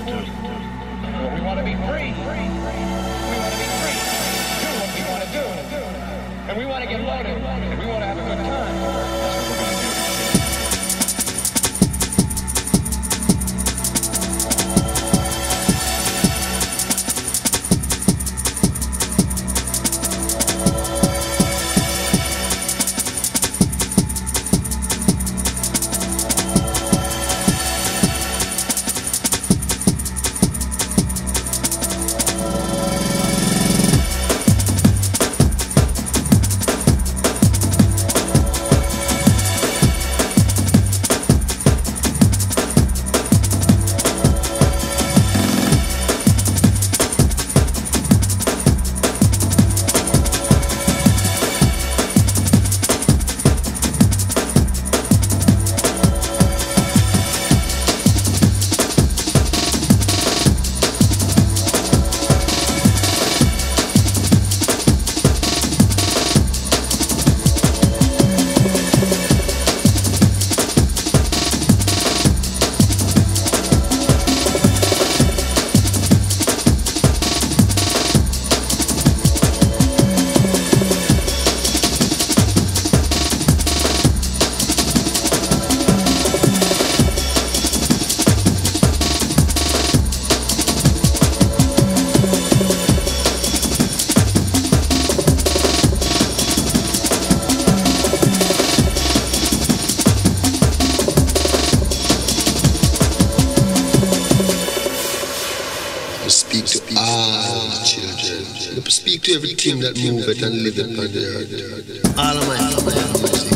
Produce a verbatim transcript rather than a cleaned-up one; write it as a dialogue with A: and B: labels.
A: Well, we want to be free. We want to be free. Do what we want to do. And we want to get loaded. And we want to have a good time. That's what we're going to do.
B: Speak to everything that moveth and liveth on the earth. All of my family,